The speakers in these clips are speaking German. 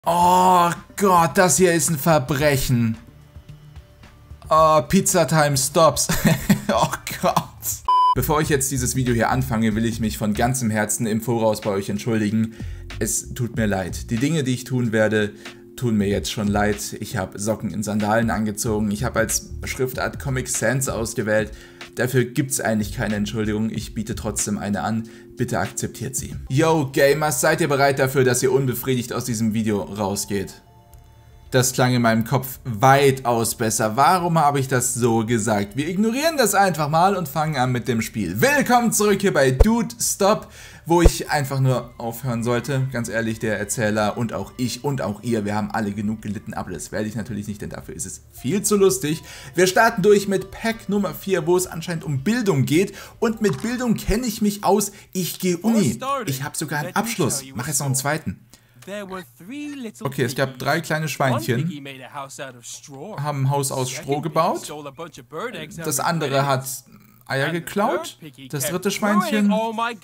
Oh Gott, das hier ist ein Verbrechen. Oh, Pizza Time Stops. Oh Gott. Bevor ich jetzt dieses Video hier anfange, will ich mich von ganzem Herzen im Voraus bei euch entschuldigen. Es tut mir leid. Die Dinge, die ich tun werde, tun mir jetzt schon leid. Ich habe Socken in Sandalen angezogen. Ich habe als Schriftart Comic Sans ausgewählt. Dafür gibt's eigentlich keine Entschuldigung. Ich biete trotzdem eine an. Bitte akzeptiert sie. Yo, Gamers, seid ihr bereit dafür, dass ihr unbefriedigt aus diesem Video rausgeht? Das klang in meinem Kopf weitaus besser. Warum habe ich das so gesagt? Wir ignorieren das einfach mal und fangen an mit dem Spiel. Willkommen zurück hier bei Dude Stop, wo ich einfach nur aufhören sollte. Ganz ehrlich, der Erzähler und auch ich und auch ihr, wir haben alle genug gelitten, aber das werde ich natürlich nicht, denn dafür ist es viel zu lustig. Wir starten durch mit Pack Nummer 4, wo es anscheinend um Bildung geht. Und mit Bildung kenne ich mich aus. Ich gehe Uni. Ich habe sogar einen Abschluss. Mache jetzt noch einen zweiten. Okay, es gab 3 kleine Schweinchen, haben ein Haus aus Stroh gebaut, das andere hat Eier geklaut, das dritte Schweinchen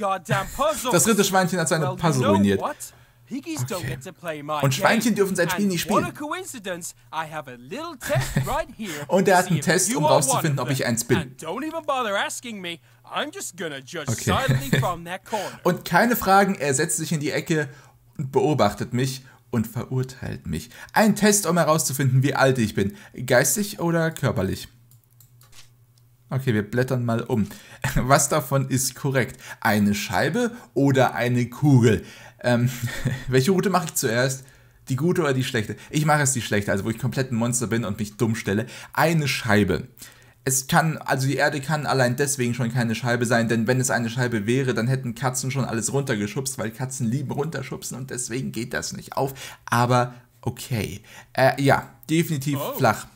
hat seine Puzzle ruiniert. Okay. Und Schweinchen dürfen sein Spiel nicht spielen. Und er hat einen Test, um rauszufinden, ob ich eins bin. Okay. Und keine Fragen, er setzt sich in die Ecke und beobachtet mich und verurteilt mich. Ein Test, um herauszufinden, wie alt ich bin. Geistig oder körperlich? Okay, wir blättern mal um. Was davon ist korrekt? Eine Scheibe oder eine Kugel? Welche Route mache ich zuerst? Die gute oder die schlechte? Ich mache es die schlechte, also wo ich komplett ein Monster bin und mich dumm stelle. Eine Scheibe. Also die Erde kann allein deswegen schon keine Scheibe sein, denn wenn es eine Scheibe wäre, dann hätten Katzen schon alles runtergeschubst, weil Katzen lieben runterschubsen und deswegen geht das nicht auf. Aber okay. Ja, definitiv flach.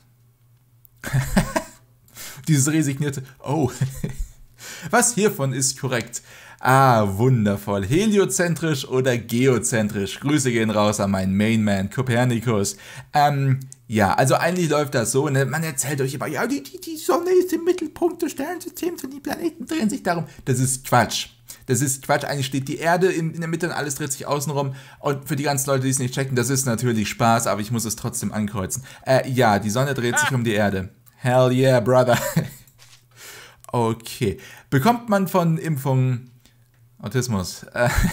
Dieses resignierte, oh. Was hiervon ist korrekt? Ah, wundervoll. Heliozentrisch oder geozentrisch? Grüße gehen raus an meinen Mainman Kopernikus. Ja, also eigentlich läuft das so, ne? Man erzählt euch immer, ja, die Sonne ist im Mittelpunkt des Sternsystems und die Planeten drehen sich darum. Das ist Quatsch. Das ist Quatsch. Eigentlich steht die Erde in der Mitte und alles dreht sich außenrum. Und für die ganzen Leute, die es nicht checken, das ist natürlich Spaß, aber ich muss es trotzdem ankreuzen. Ja, die Sonne dreht sich um die Erde. Hell yeah, brother. Okay. Bekommt man von Impfungen Autismus?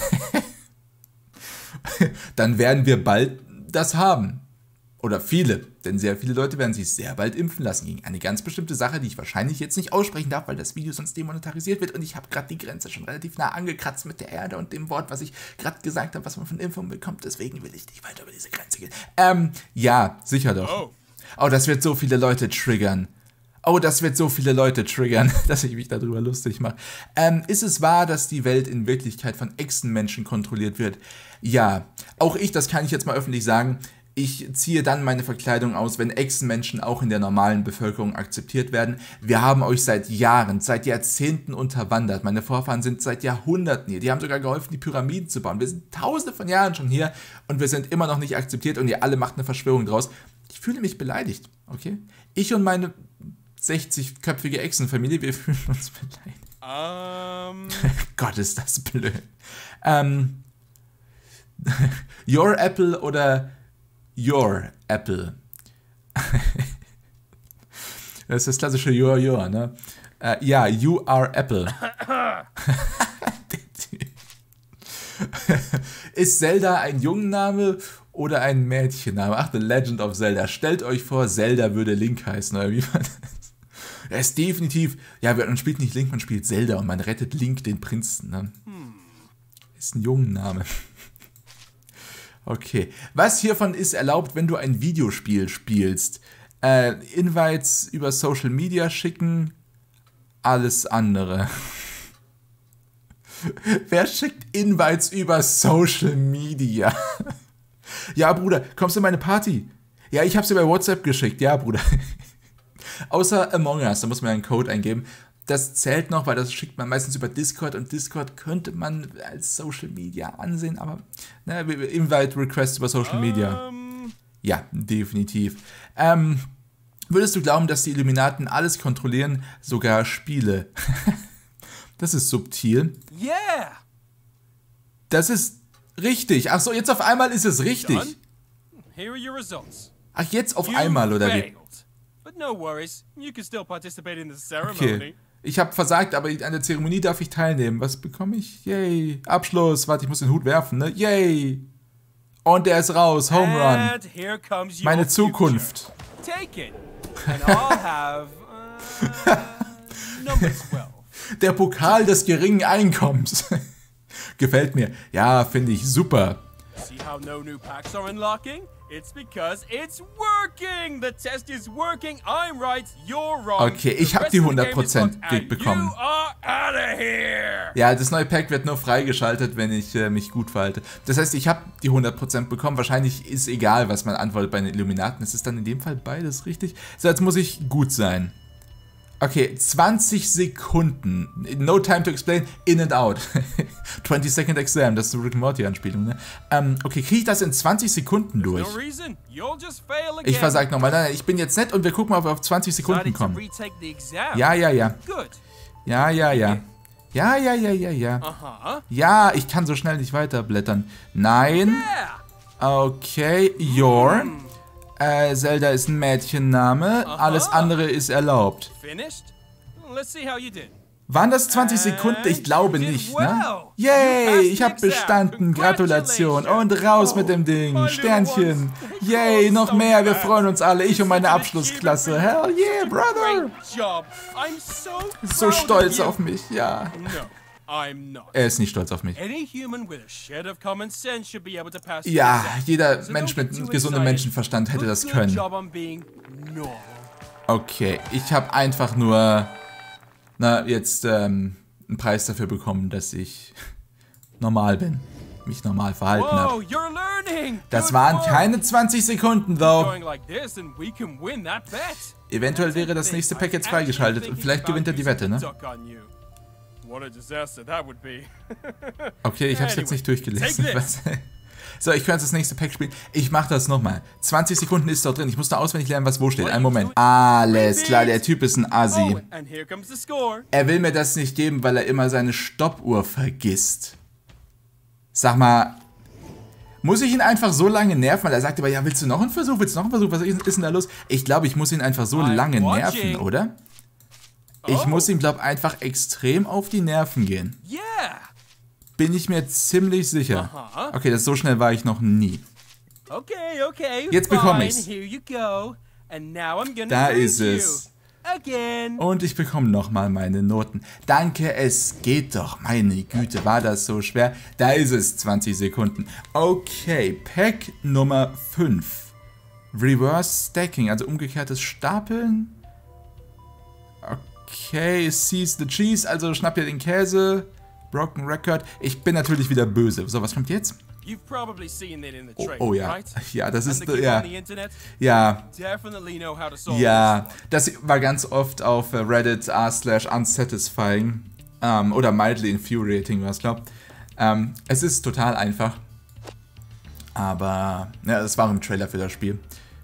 Dann werden wir bald das haben. Oder viele, denn sehr viele Leute werden sich sehr bald impfen lassen gegen eine ganz bestimmte Sache, die ich wahrscheinlich jetzt nicht aussprechen darf, weil das Video sonst demonetarisiert wird und ich habe gerade die Grenze schon relativ nah angekratzt mit der Erde und dem Wort, was ich gerade gesagt habe, was man von Impfungen bekommt, deswegen will ich nicht weiter über diese Grenze gehen. Ja, sicher doch. Oh, das wird so viele Leute triggern. Oh, das wird so viele Leute triggern, dass ich mich darüber lustig mache. Ist es wahr, dass die Welt in Wirklichkeit von Echsenmenschen kontrolliert wird? Ja, auch ich, das kann ich jetzt mal öffentlich sagen. Ich ziehe dann meine Verkleidung aus, wenn Echsenmenschen auch in der normalen Bevölkerung akzeptiert werden. Wir haben euch seit Jahren, seit Jahrzehnten unterwandert. Meine Vorfahren sind seit Jahrhunderten hier. Die haben sogar geholfen, die Pyramiden zu bauen. Wir sind tausende von Jahren schon hier und wir sind immer noch nicht akzeptiert und ihr alle macht eine Verschwörung draus. Ich fühle mich beleidigt, okay? Ich und meine 60-köpfige Echsenfamilie, wir fühlen uns beleidigt. Gott, ist das blöd. Your Apple oder Your Apple? Das ist das klassische Your, ne? Ja, you are Apple. Ist Zelda ein Jungenname oder ein Mädchenname? Ach, The Legend of Zelda. Stellt euch vor, Zelda würde Link heißen, oder wie man das? Er ist definitiv, ja, man spielt nicht Link, man spielt Zelda und man rettet Link, den Prinzen. Ne? Ist ein Jungenname. Okay. Was hiervon ist erlaubt, wenn du ein Videospiel spielst? Invites über Social Media schicken, alles andere. Wer schickt Invites über Social Media? Ja, Bruder, kommst du in meine Party? Ja, ich hab's dir bei WhatsApp geschickt. Ja, Bruder. Außer Among Us, da muss man ja einen Code eingeben. Das zählt noch, weil das schickt man meistens über Discord und Discord könnte man als Social Media ansehen, aber ne, Invite Request über Social Media. Ja, definitiv. Würdest du glauben, dass die Illuminaten alles kontrollieren, sogar Spiele? Das ist subtil. Yeah! Das ist richtig. Ach so, jetzt auf einmal ist es richtig. here are your results. Ach, jetzt auf einmal, oder wie? But no worries, you can still participate in the ceremony. Okay. Ich habe versagt, aber an der Zeremonie darf ich teilnehmen. Was bekomme ich? Yay. Abschluss. Warte, ich muss den Hut werfen, ne? Yay. Und der ist raus. Home Run. Meine Zukunft. Take it. And I'll have number 12. Der Pokal des geringen Einkommens. Gefällt mir. Ja, finde ich super. See how no new packs are unlocking? It's because it's working. The test is working. I'm right, you're wrong. Okay, ich habe die 100% bekommen. Ja, das neue Pack wird nur freigeschaltet, wenn ich mich gut verhalte. Das heißt, ich habe die 100% bekommen. Wahrscheinlich ist egal, was man antwortet bei den Illuminaten. Es ist dann in dem Fall beides richtig. So, jetzt muss ich gut sein. Okay, 20 Sekunden. No time to explain, in and out. 20-second exam, das ist eine Rick and Morty Anspielung, ne? Okay, kriege ich das in 20 Sekunden durch? Ich versag nochmal. Nein, ich bin jetzt nett und wir gucken mal, ob wir auf 20 Sekunden kommen. Ja, ja, ja. Ja, ja, ja. Ja, ja, ja, ja, ja. Ja, ich kann so schnell nicht weiterblättern. Nein. Okay, your. Zelda ist ein Mädchenname, alles andere ist erlaubt. Waren das 20 Sekunden? Ich glaube nicht, ne? Yay, ich habe bestanden, Gratulation und raus mit dem Ding, Sternchen. Yay, noch mehr, wir freuen uns alle, ich und meine Abschlussklasse. Hell yeah, brother. So stolz auf mich, ja. Er ist nicht stolz auf mich. Ja, jeder Mensch mit gesundem Menschenverstand hätte das können. Okay, ich habe einfach nur, jetzt einen Preis dafür bekommen, dass ich normal bin. Mich normal verhalten habe. Das waren keine 20 Sekunden, though. Eventuell wäre das nächste Pack jetzt freigeschaltet und vielleicht gewinnt er die Wette, ne? Okay, ich hab's jetzt nicht durchgelesen. So, ich könnte das nächste Pack spielen. Ich mach das nochmal. 20 Sekunden ist dort drin. Ich muss da auswendig lernen, was wo steht. Einen Moment. Alles klar, der Typ ist ein Assi. Er will mir das nicht geben, weil er immer seine Stoppuhr vergisst. Sag mal, muss ich ihn einfach so lange nerven? Weil er sagt aber, ja, willst du noch einen Versuch? Willst du noch einen Versuch? Was ist denn da los? Ich glaube, ich muss ihn einfach so lange nerven, oder? Ich muss ihm, glaube ich, einfach extrem auf die Nerven gehen. Bin ich mir ziemlich sicher. Okay, so schnell war ich noch nie. Jetzt bekomme ich's. Da ist es. Und ich bekomme nochmal meine Noten. Danke, es geht doch. Meine Güte, war das so schwer. Da ist es, 20 Sekunden. Okay, Pack Nummer 5. Reverse Stacking, also umgekehrtes Stapeln. Okay, seize the cheese, also schnapp dir den Käse. Broken Record. Ich bin natürlich wieder böse. So, was kommt jetzt? Oh ja. Ja, das ist, ja. Ja. Ja, das war ganz oft auf Reddit r/unsatisfying. Oder mildly infuriating, was glaubt. Es ist total einfach. Aber, ja, das war im Trailer für das Spiel.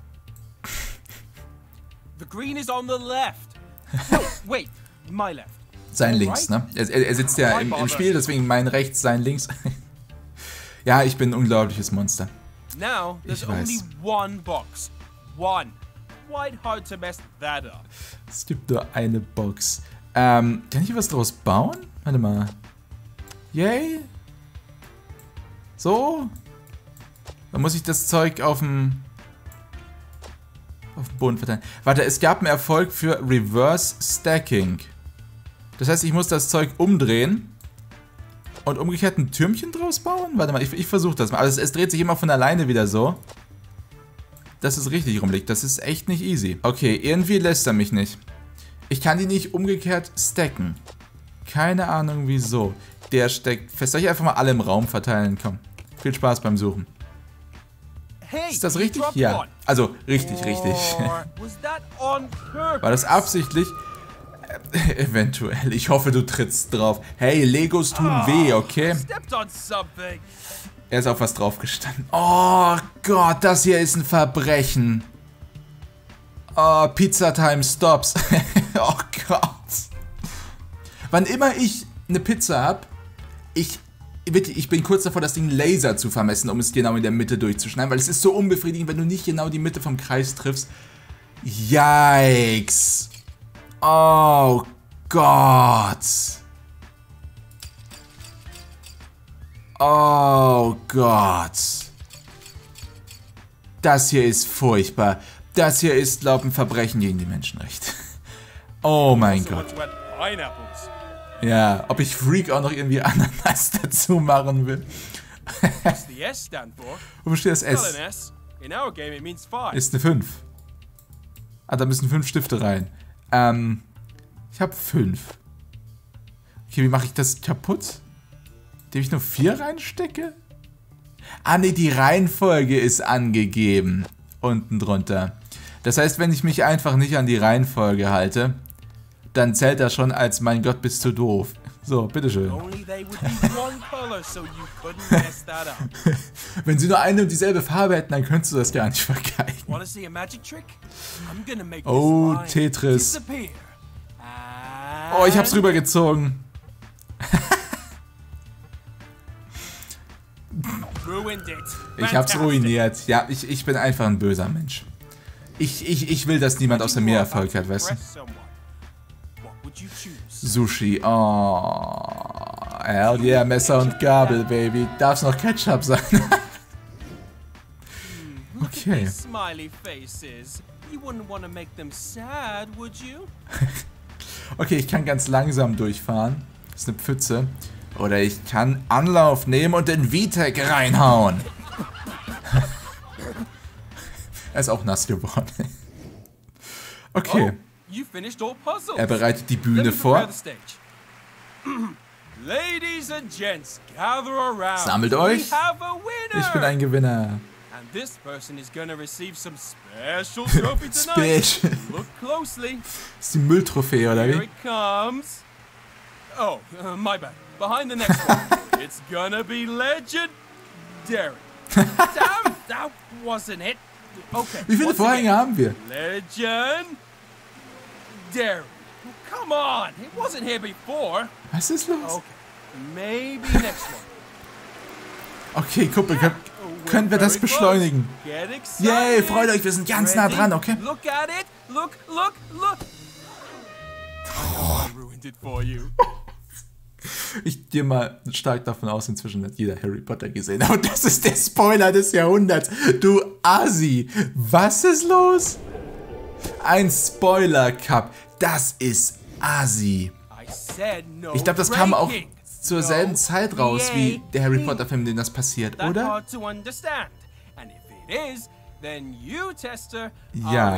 The green is on the left. No, wait, my left. Sein links, ne? Er sitzt ja im Spiel, deswegen mein rechts, sein links. Ja, ich bin ein unglaubliches Monster. Ich weiß. Es gibt nur eine Box. Kann ich was draus bauen? Warte mal. Yay. So. Dann muss ich das Zeug auf dem Boden verteilen. Warte, es gab einen Erfolg für Reverse Stacking. Das heißt, ich muss das Zeug umdrehen und umgekehrt ein Türmchen draus bauen? Warte mal, ich versuche das mal. Also es dreht sich immer von alleine wieder so, dass es richtig rumliegt. Das ist echt nicht easy. Okay, irgendwie lässt er mich nicht. Ich kann die nicht umgekehrt stacken. Keine Ahnung wieso. Der steckt fest. Soll ich einfach mal alle im Raum verteilen? Komm, viel Spaß beim Suchen. Ist das richtig? Ja. Also, richtig. War das absichtlich? Eventuell. Ich hoffe, du trittst drauf. Hey, Legos tun weh, okay? Er ist auf was draufgestanden. Oh Gott, das hier ist ein Verbrechen. Oh, Pizza Time Stops. Oh Gott. Wann immer ich eine Pizza habe, ich wirklich, ich bin kurz davor, das Ding Laser zu vermessen, um es genau in der Mitte durchzuschneiden, weil es ist so unbefriedigend, wenn du nicht genau die Mitte vom Kreis triffst. Yikes. Oh Gott. Oh Gott. Das hier ist furchtbar. Das hier ist, glaub ich, ein Verbrechen gegen die Menschenrechte. Oh mein Gott. Ja, ob ich Freak auch noch irgendwie Ananas dazu machen will. Wo steht das S? Ist eine 5. Ah, da müssen 5 Stifte rein. Ich habe 5. Okay, wie mache ich das kaputt? Indem ich nur 4 reinstecke? Ah, ne, die Reihenfolge ist angegeben. Unten drunter. Das heißt, wenn ich mich einfach nicht an die Reihenfolge halte, dann zählt das schon als, mein Gott, bist du doof. So, bitteschön. Wenn sie nur eine und dieselbe Farbe hätten, dann könntest du das gar nicht vergeigen. Oh, Tetris. Oh, ich hab's rübergezogen. Ich hab's ruiniert. Ja, ich bin einfach ein böser Mensch. Ich will, dass niemand außer mir Erfolg hat, weißt du? Sushi. Oh. Hell yeah, Messer und Gabel, Baby. Darf's noch Ketchup sein? Okay. Okay, ich kann ganz langsam durchfahren. Das ist eine Pfütze. Oder ich kann Anlauf nehmen und den VTech reinhauen. Er ist auch nass geworden. Okay. Er bereitet die Bühne vor. Sammelt euch. Ich bin ein Gewinner. Special. Ist die Mülltrophäe, oder wie? Oh, my bad. Behind the next one, it's gonna be legendary. Damn, that wasn't it. Okay. Wie viele Vorhänge haben wir? Legendary. Come on, it wasn't here before. Was ist los? Okay, maybe next one. Okay, Kumpel, können wir das beschleunigen? Yay, freut euch, wir sind ganz nah dran, okay? Look at it. Look. I ruined it for you. Ich gehe mal stark davon aus, inzwischen hat jeder Harry Potter gesehen. Und das ist der Spoiler des Jahrhunderts. Du Asi. Was ist los? Ein Spoiler-Cup. Das ist Asi. Ich glaube, das kam auch zur selben Zeit raus, wie der Harry Potter-Film, in dem das passiert, oder? Ja.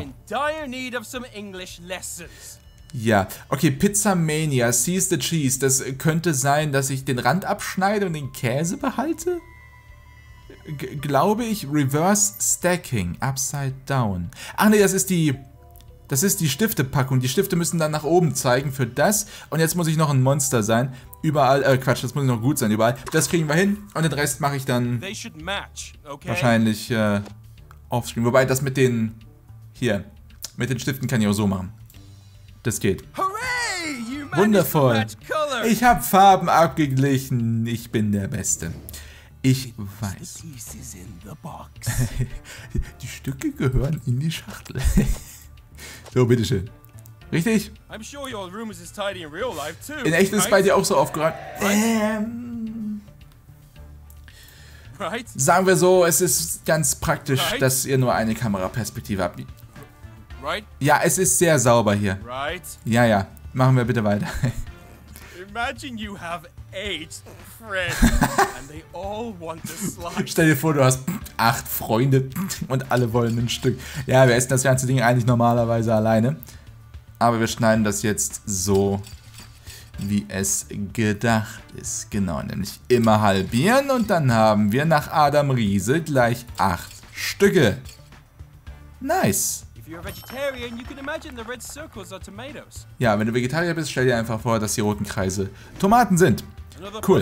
Ja, okay, Pizzamania, Seize the Cheese. Das könnte sein, dass ich den Rand abschneide und den Käse behalte? Glaube ich, Reverse Stacking, Upside Down. Ach nee, das ist die Stiftepackung. Die Stifte müssen dann nach oben zeigen für das. Und jetzt muss ich noch ein Monster sein. Überall, Quatsch, das muss noch gut sein, überall. Das kriegen wir hin und den Rest mache ich dann wahrscheinlich offscreen. Wobei das mit den Stiften kann ich auch so machen. Das geht. Wundervoll. Ich habe Farben abgeglichen. Ich bin der Beste. Ich weiß. Die Stücke gehören in die Schachtel. So, bitteschön. Richtig? In echt ist es bei dir auch so aufgeräumt. Sagen wir so, es ist ganz praktisch, dass ihr nur eine Kameraperspektive habt. Ja, es ist sehr sauber hier. Ja. Machen wir bitte weiter. Stell dir vor, du hast 8 Freunde und alle wollen ein Stück. Ja, wir essen das ganze Ding eigentlich normalerweise alleine. Aber wir schneiden das jetzt so, wie es gedacht ist. Genau, nämlich immer halbieren und dann haben wir nach Adam Riese gleich 8 Stücke. Nice. Ja, wenn du Vegetarier bist, stell dir einfach vor, dass die roten Kreise Tomaten sind. Cool.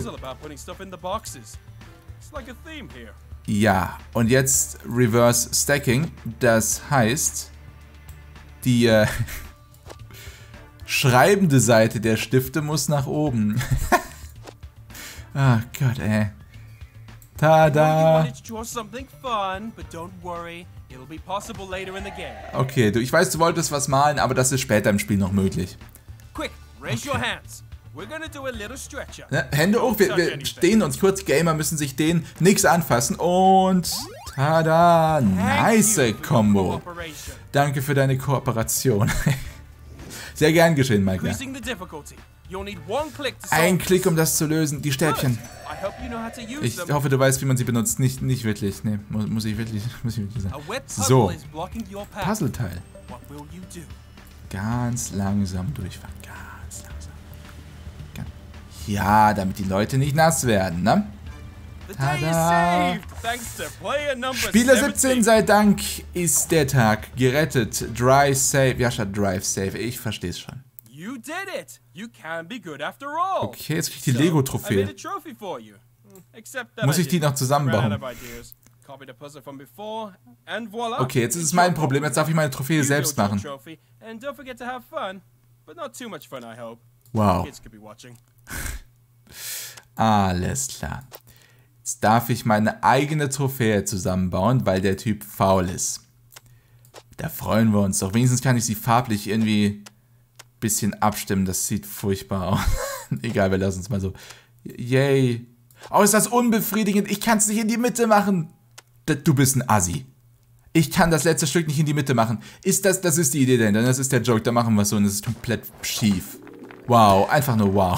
Ja, und jetzt Reverse Stacking. Das heißt, die schreibende Seite der Stifte muss nach oben. Ach Gott, ey. You Tada! wanted to draw something fun, but don't worry, it'll be possible later in the game. Okay, ich weiß, du wolltest was malen, aber das ist später im Spiel noch möglich. Quick, raise your hands. We're gonna do a little stretcher. Ne? Hände hoch, wir stehen uns kurz. Gamer müssen sich dehnen, nichts anfassen und... Tada! Nice Combo. Danke für deine Kooperation. Sehr gern geschehen, Mike. Increasing the difficulty. You'll need one click to Ein solve Klick, um das zu lösen. Die Stäbchen. I hope you know how to use Ich them. hoffe, du weißt, wie man sie benutzt. Nicht wirklich. Nee, muss ich wirklich sagen. A wet puzzle So. is blocking your path. Puzzleteil. What will you do? Ganz langsam durchfahren. Ganz langsam. Ja, damit die Leute nicht nass werden, ne? The day is Tada. saved thanks to player number Spieler 17, sei Dank ist der Tag gerettet. Drive safe. Ja, statt Drive safe. Ich versteh's schon. You did it. You can be good after all. Okay, jetzt krieg ich die So, I made Lego-Trophäe. a trophy for you. Except that Muss I ich die didn't. noch zusammenbauen? Ran out of ideas. Copied a puzzle from before and voila. Okay, jetzt ist es It's mein your Problem. Jetzt darf ich meine Trophäe You selbst built your machen. trophy, and don't forget to have fun, but not too much fun, I hope. Wow. Kids could be watching. Alles klar. Jetzt darf ich meine eigene Trophäe zusammenbauen, weil der Typ faul ist. Da freuen wir uns doch. Wenigstens kann ich sie farblich irgendwie ein bisschen abstimmen. Das sieht furchtbar aus. Egal, wir lassen es mal so. Yay. Oh, ist das unbefriedigend. Ich kann es nicht in die Mitte machen. Du bist ein Assi. Ich kann das letzte Stück nicht in die Mitte machen. Das ist die Idee dahinter. Das ist der Joke. Da machen wir es so und es ist komplett schief. Wow. Einfach nur wow.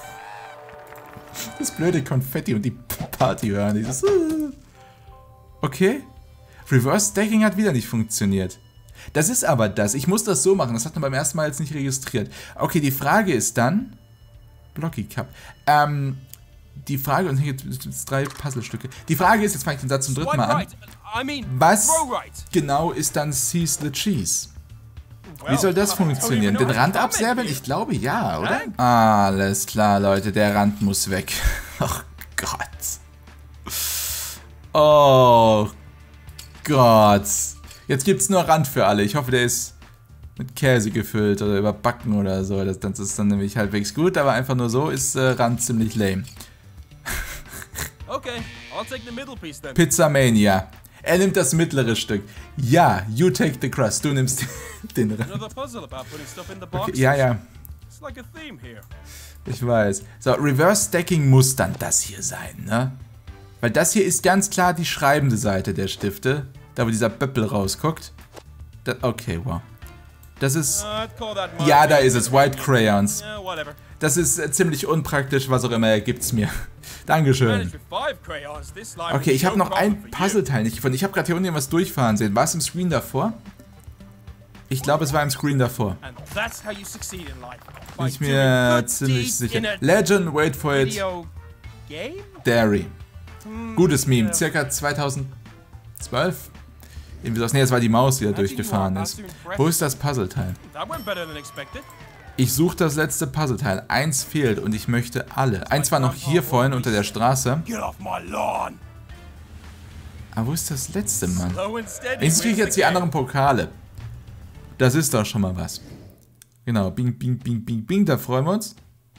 Das blöde Konfetti und die Party hören. Dieses okay. Reverse Stacking hat wieder nicht funktioniert. Das ist aber das. Ich muss das so machen. Das hat man beim ersten Mal jetzt nicht registriert. Okay, die Frage ist dann... Blocky Cup. Die Frage... Und hier gibt es 3 Puzzlestücke. Die Frage ist, jetzt fange ich den Satz zum dritten Mal an. Was genau ist dann Seize the Cheese? Wie soll das funktionieren? Den Rand absäbeln? Ich glaube ja, oder? Alles klar, Leute. Der Rand muss weg. Oh Gott. Oh Gott. Jetzt gibt's nur Rand für alle. Ich hoffe, der ist mit Käse gefüllt oder überbacken oder so. Das ist dann nämlich halbwegs gut, aber einfach nur so ist Rand ziemlich lame. Okay, I'll take the middle piece then. Pizzamania. Er nimmt das mittlere Stück. Ja, you take the crust. Du nimmst den Rand. Another puzzle about putting stuff in the box. Okay, ja. It's like a theme here. Ich weiß. So, Reverse Stacking muss dann das hier sein, ne? Weil das hier ist ganz klar die schreibende Seite der Stifte. Da, wo dieser Böppel rausguckt. Okay, wow. Das ist... I'd call that Ja, da ist es. White Crayons. Yeah, whatever. Das ist ziemlich unpraktisch, was auch immer er gibt's mir. Dankeschön. Managed with 5 crayons. This line Okay, was ich habe no noch problem ein for you. Puzzleteil nicht gefunden. Ich habe gerade hier unten was durchfahren sehen. War es im Screen davor? Ich glaube, es war im Screen davor. And that's how you succeed in life. Bin By ich mir doing good ziemlich deeds sicher. in a Legend, wait for it. video game? Dairy. Gutes Meme. Circa 2012. Irgendwie sowas. Ne, das war die Maus, die da durchgefahren ist. Wo ist das Puzzleteil? That went better than expected. Ich suche das letzte Puzzleteil. 1 fehlt und ich möchte alle. 1 war noch hier vorhin unter der Straße. Get off my lawn. Aber wo ist das letzte, Mann? Slow and steady. Wenigstens kriege ich wins jetzt the die game. anderen Pokale. Das ist doch schon mal was. Genau, bing, bing, bing, bing, bing, da freuen wir uns.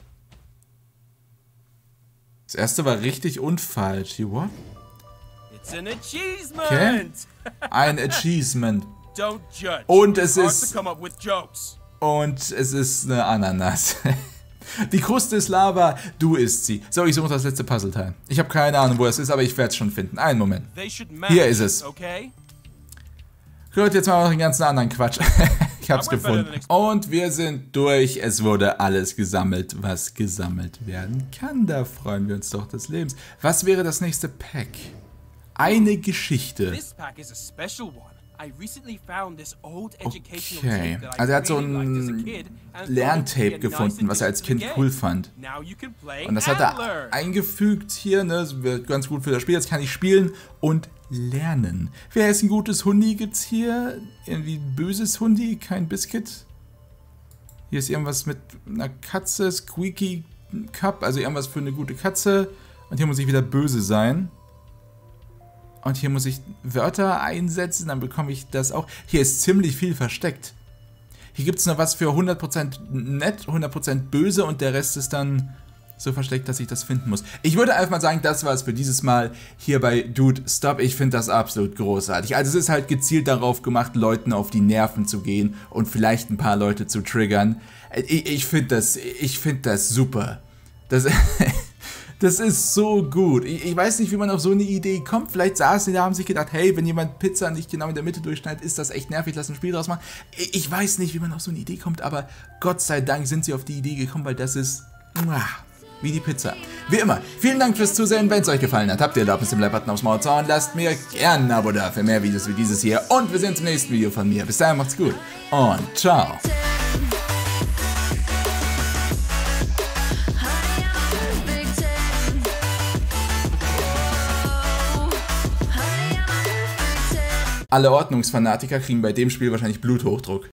Das erste war richtig und falsch. What? It's an achievement. Okay. Ein Achievement. Don't judge. Und es It's hard ist- to come up with jokes. Und es ist eine Ananas. Die Kruste ist Lava, du isst sie. So, ich suche das letzte Puzzleteil. Ich habe keine Ahnung, wo es ist, aber ich werde es schon finden. Einen Moment. They should match, Hier ist es. Okay? Gut, jetzt machen wir noch den ganzen anderen Quatsch. Ich hab's gefunden. Und wir sind durch. Es wurde alles gesammelt, was gesammelt werden kann. Da freuen wir uns doch des Lebens. Was wäre das nächste Pack? Eine Geschichte. This pack is a special one. I recently found this old educational Okay. tape that I Also er hat so really liked as a ein kid and thought it would Lerntape be a gefunden, nice was er als addition Kind to the cool game. fand. Now you can play Und das hat and er learn. eingefügt hier, ne? Das wird ganz gut für das Spiel. Jetzt kann ich spielen und lernen. Wer ist ein gutes Hundi? Gibt's hier irgendwie ein böses Hundi? Kein Biscuit? Hier ist irgendwas mit einer Katze, Squeaky Cup, also irgendwas für eine gute Katze. Und hier muss ich wieder böse sein. Und hier muss ich Wörter einsetzen, dann bekomme ich das auch. Hier ist ziemlich viel versteckt. Hier gibt es noch was für 100% nett, 100% böse und der Rest ist dann so versteckt, dass ich das finden muss. Ich würde einfach mal sagen, das war es für dieses Mal hier bei Dude Stop. Ich finde das absolut großartig. Also es ist halt gezielt darauf gemacht, Leuten auf die Nerven zu gehen und vielleicht ein paar Leute zu triggern. Ich finde das super. Das ist so gut. Ich weiß nicht, wie man auf so eine Idee kommt. Vielleicht saßen die da, haben sich gedacht, hey, wenn jemand Pizza nicht genau in der Mitte durchschneidet, ist das echt nervig, lass ein Spiel draus machen. Ich weiß nicht, wie man auf so eine Idee kommt, aber Gott sei Dank sind sie auf die Idee gekommen, weil das ist wie die Pizza. Wie immer, vielen Dank fürs Zusehen. Wenn es euch gefallen hat, habt ihr Erlaubnis, den Like-Button aufs Maul zu hauen. Lasst mir gerne ein Abo da für mehr Videos wie dieses hier. Und wir sehen uns im nächsten Video von mir. Bis dahin, macht's gut und ciao. Alle Ordnungsfanatiker kriegen bei dem Spiel wahrscheinlich Bluthochdruck.